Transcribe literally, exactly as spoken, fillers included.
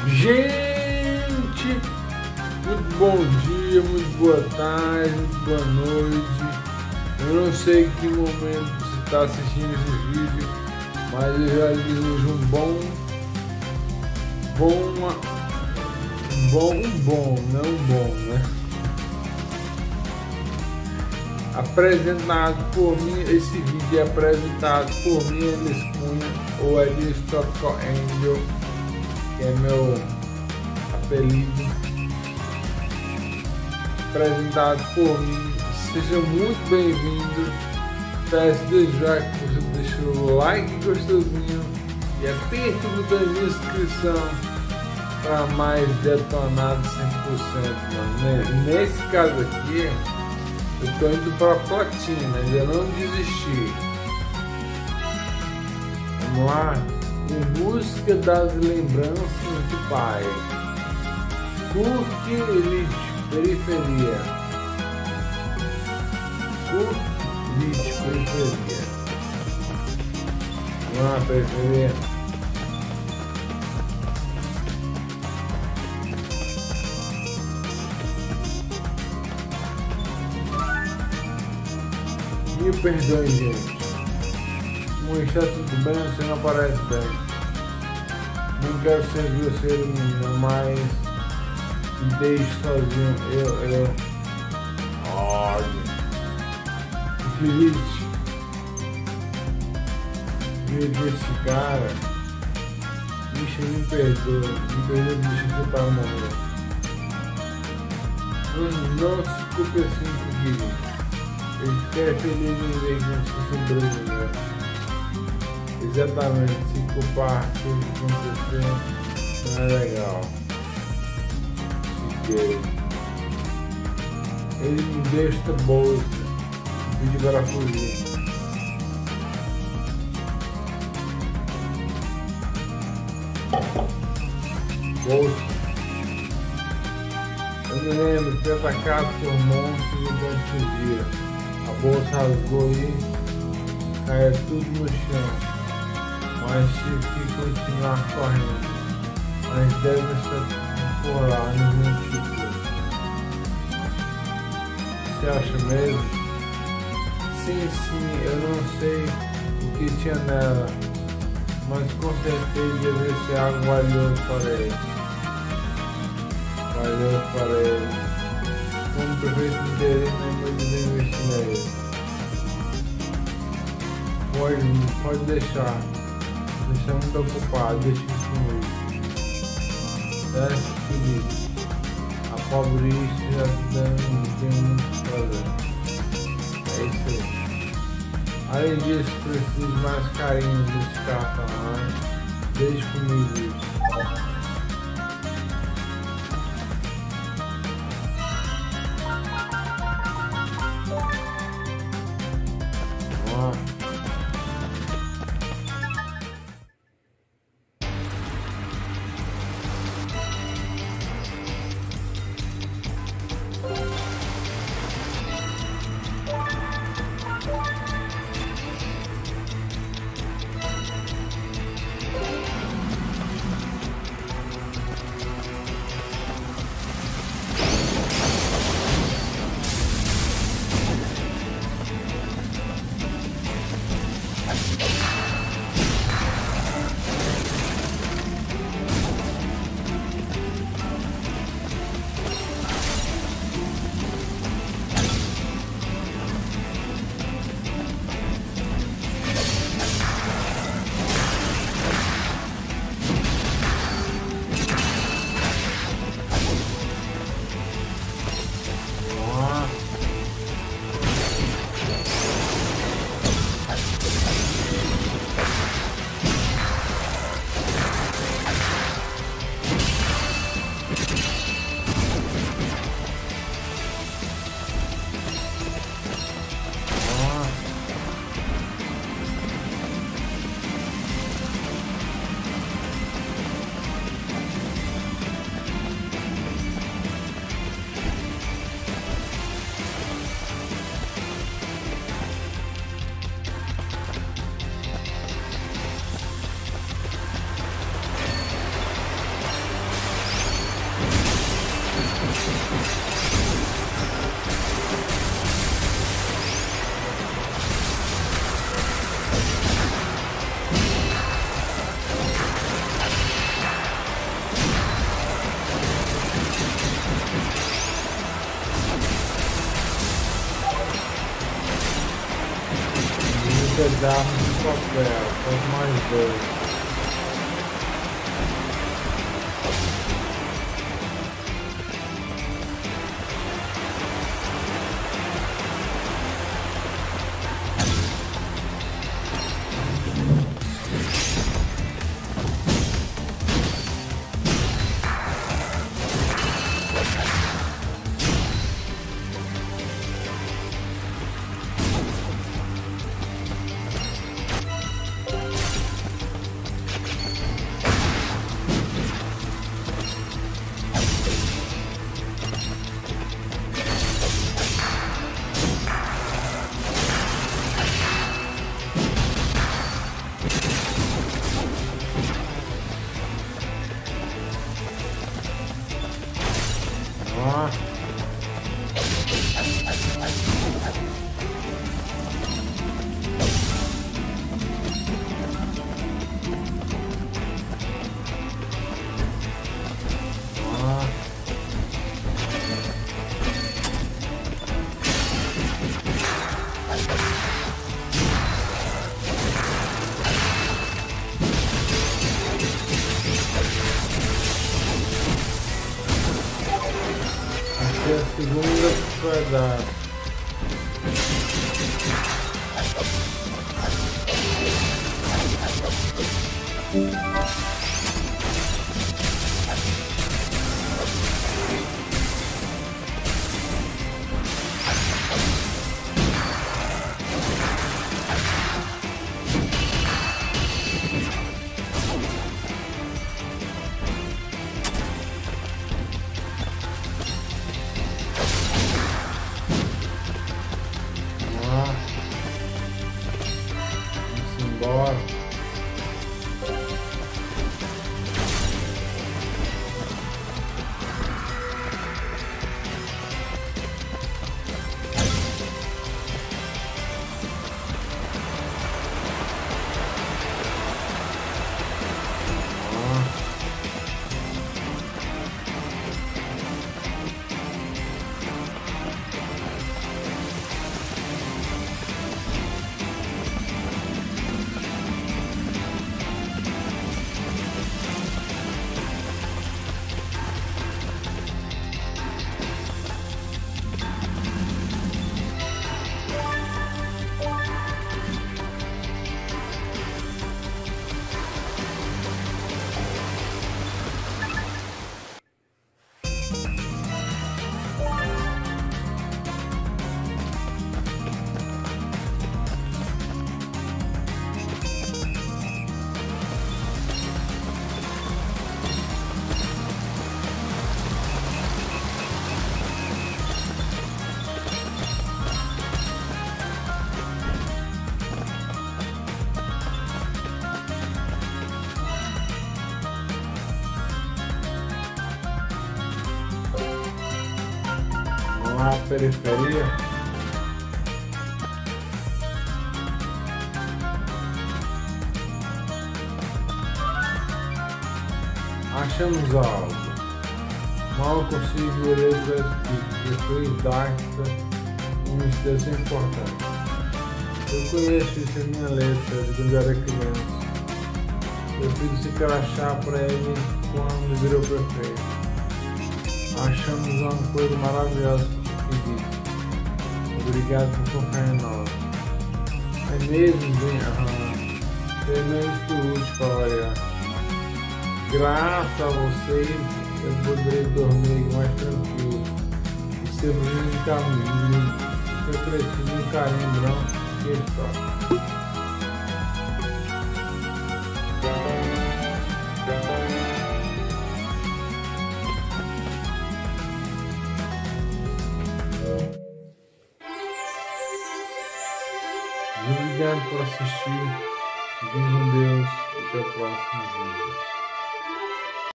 Gente, muito bom dia, muito boa tarde, muito boa noite. Eu não sei em que momento você está assistindo esse vídeo, mas eu já desejo um bom, bom, um bom, um bom, não um bom, né? Apresentado por mim, esse vídeo é apresentado por mim, Elis Cunha, ou Elis Tropical Angel, que é meu apelido. Apresentado por mim, seja muito bem-vindo. Peço desde já que você deixe o like gostosinho e aperte o botão de inscrição para mais detonado cem por cento. Mano. Nesse caso aqui, eu tô indo para platina, ainda não desisti. Vamos lá. Em busca das lembranças do pai. Curte Elite Periferia. Curte Elite Periferia. Vamos lá, periferia. Mil perdões, gente. Como está tudo bem, você não aparece bem. Não quero ser grosseiro, menino, mas me deixe sozinho. Eu, eu. Olha. Feliz. Vejo esse cara. Bicho, me perdoa. Me perdoa, bicho, que para morrer. Não, não se culpe assim comigo. Eu fiquei feliz em ver que você sobreviveu. Exatamente, se culpar tudo que aconteceu não é legal. Fiquei. Ele me deu esta bolsa e pediu para fugir. Bolsa. Eu me lembro de ter atacado por monstros enquanto fugia. A bolsa rasgou e caiu tudo no chão. Mas tive que continuar correndo. Mas deve estar por lá nos meus títulos. Você acha mesmo? Sim, sim, eu não sei o que tinha nela, mas com certeza deve ser algo valioso para ele. Valioso para ele. Como prefeito de interesse, não devia investir nele. Pode, pode deixar. Deixa muito ocupado, deixa isso comigo. Desce, Felipe. A pobreza já não tem muito o que fazer. É isso aí. Além disso, preciso mais carinho desse carro também. Deixa comigo isso. Vamos lá. pedaços de papel, faz mais dois. É a segunda que vai dar. Bora. Na periferia. Achamos algo. Mal consigo ler o escrito. Depois dasta uma expressão importante. Eu conheço isso em minha letra de quando era criança. Eu fiz esse crachá para ele quando virou prefeito. Achamos uma coisa maravilhosa que disse. Obrigado por confiar em nós. É mesmo bem arranjo. Pelo menos por último para variar. Graças a vocês, eu poderei dormir mais tranquilo. E ser menino de caminho. Se eu preciso de um carinho branco, que está. Obrigado por assistir. Fiquem com Deus. Até o próximo vídeo.